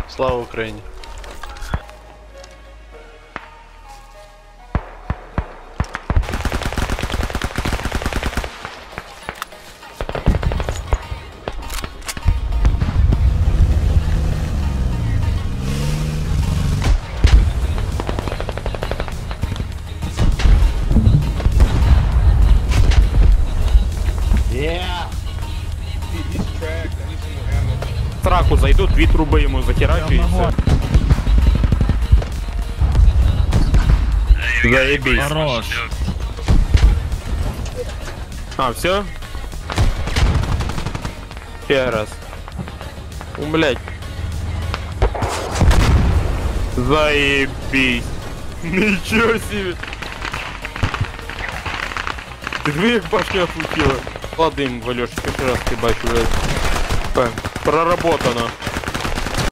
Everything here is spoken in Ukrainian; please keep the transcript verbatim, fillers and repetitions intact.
Слава Україні. В траку зайду, дві труби йому захерачу і все. Заебись. Хорош. А, все? Ще раз. У, блядь. Заебись. Ничего себе. Ти диви, як башня отлетіла. Ладим, Валюш, перший раз ти бачу, блядь. Проработано.